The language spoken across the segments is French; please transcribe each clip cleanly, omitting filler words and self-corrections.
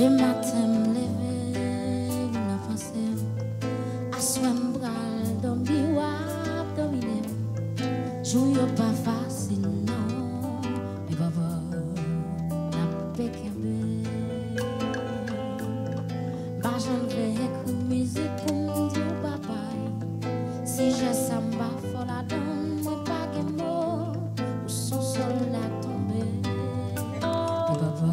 Le matin me lever, me penser à soi me bral dormir ou dominer. Joue pas facile non, mais papa n'a pas qu'aimer. Bah j'en vais écouter musique pour me dire papa. Si j'ai samba faut la donne, moi pas que mot ou son soldat tombé. Mais papa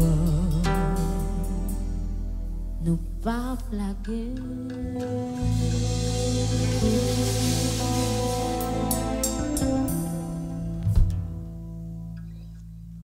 nous pas flaguer.